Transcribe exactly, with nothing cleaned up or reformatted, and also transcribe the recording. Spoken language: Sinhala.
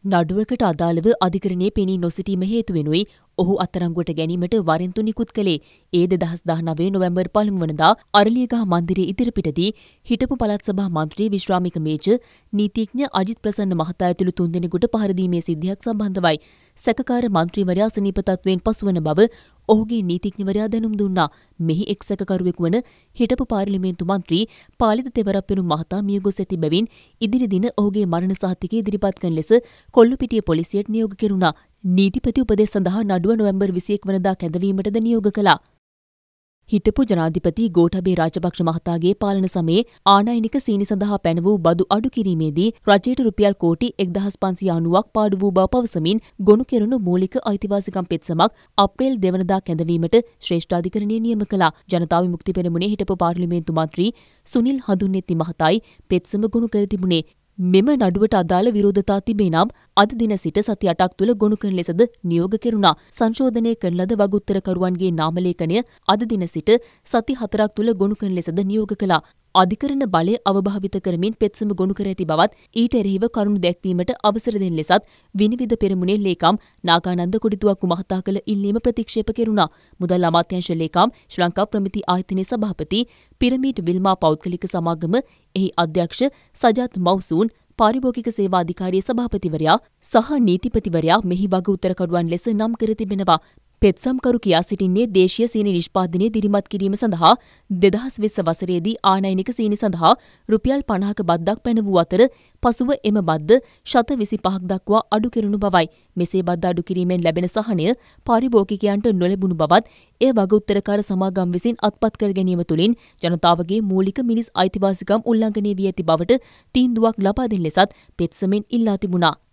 නඩුවකට අදාළව අධිකරණයේ පෙනී නොසිටීම හේතුවෙනුයි ඔහු අත්අඩංගුවට ගැනීමට වරෙන්තු නිකුත් කළේ. ඒ දෙදහස් දහනවය නොවැම්බර් පළමුවනදා අරලියගහ මන්දිරයේ ඉදිරිපිටදී හිටපු පළාත් සභා මන්ත්‍රී විශ්‍රාමික මේජර් නීතිඥ අජිත් ප්‍රසන්න මහතා ඇතුළු තුන්දෙනෙකුට පහර දීමේ සිද්ධියක් සම්බන්ධවයි. සැකකාර මන්ත්‍රීවරයා සනීප තත්වයෙන් පසුවන බව ඔහුගේ නීතිඥවරයා දැනුම් දුන්නා. මෙහි එක් සැකකරුවෙකු වන හිටපු පාර්ලිමේන්තු මන්ත්‍රී පාලිත තෙවරප්පෙනු මහතා මියගොස් ඇති බැවින් ඉදිරි දින ඔහුගේ මරණ සහතිකය ඉදිරිපත් කරන ලෙස කොල්ලුපිටිය පොලිසියට නියෝග කෙරුණා. නීතිපති උපදෙස් සඳහා නඩුව නොවැම්බර් විසිඑක වනදා කැඳවීමටද නියෝග කළා. හිටපු ජනාධිපති ගෝඨාභය රාජපක්ෂ මහතාගේ පාලන සමයේ ආනයනික සීනි සඳහා පැන වූ බදු අඩු කිරීමේදී රජයට රුපියල් කෝටි එක්දහස් පන්සිය අනූවක් පාඩු වූ බව පවසමින් ගොනු කෙරුණු මූලික අයිතිවාසිකම් පෙත්සමක් අප්‍රේල් දෙවනදා කැඳවීමට ශ්‍රේෂ්ඨාධිකරණය නියම කළා. ජනතා විමුක්ති පෙරමුණේ හිටපු පාර්ලිමේන්තු මන්ත්‍රී සුනිල් හඳුන්නෙත්ති මහතායි පෙත්සම ගොනු කර තිබුණේ. මෙම නඩුවට අදාළ විරෝධතා තිබේ නම් අද දින සිට සති අටක් තුළ ගොනු කරන ලෙසද නියෝග කෙරුණා. සංශෝධනය කරන ලද වගඋත්තරකරුවන්ගේ නාමලේඛනය අද දින සිට සති හතරක් තුළ ගොනු කරන ලෙසද නියෝග කළා. අධිකරණ බලය අවභාවිත කරමින් පෙත්සම ගොනු කර ඇති බවත් ඊට එරෙහිව කරුණු දැක්වීමට අවසර දෙන ලෙසත් විනිවිද පෙරමුණේ ලේකම් නාගානන්ද කොඩිතුවක්කු මහතා කළ ඉල්ලීම ප්‍රතික්ෂේප කෙරුණා. මුදල් අමාත්‍යාංශ ලේකම් ශ්‍රී ලංකා ප්‍රමිති ආයතනයේ සභාපති පිරමීඩ් විල්මා පෞද්ගලික සමාගම එහි අධ්‍යක්ෂ සජාත් මව්සූන් පාරිභෝගික සේවා අධිකාරියේ සභාපතිවරයා සහ නීතිපතිවරයා මෙහි වගඋත්තරකරුවන් ලෙස නම් කර තිබෙනවා. පෙත්සම්කරු කියා සිටින්නේ දේශීය සීනි නිෂ්පාදනය දිරිමත් කිරීම සඳහා දෙදහස් විස්ස වසරේදී ආනයනික සීනි සඳහා රුපියල් පනහක බද්දක් පැන වූ අතර පසුව එම බද්ද ශත විසිපහක් දක්වා අඩු කෙරුණු බවයි. මෙසේ බද්ද අඩු කිරීමෙන් ලැබෙන සහනය පාරිභෝගිකයන්ට නොලැබුණු බවත් එය වගඋත්තරකාර සමාගම් විසින් අත්පත් කර ගැනීම තුළින් ජනතාවගේ මූලික මිනිස් අයිතිවාසිකම් උල්ලංඝනය වී ඇති බවට තීන්දුවක් ලබා දෙන ලෙසත් පෙත්සමෙන් ඉල්ලා තිබුණා.